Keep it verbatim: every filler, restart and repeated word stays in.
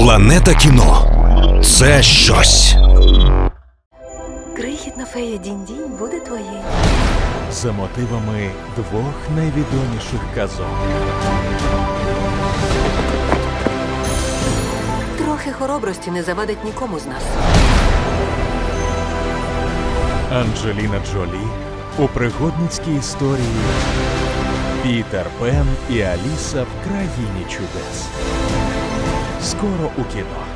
Планета кіно – це щось. Крихітна фея Дінь-Дінь буде твоєю. За мотивами двох найвідоміших казок. Трохи хоробрості не завадить нікому з нас. Анджеліна Джолі у пригодницькій історії «Пітер Пен і Аліса в країні чудес». Скоро у кіно.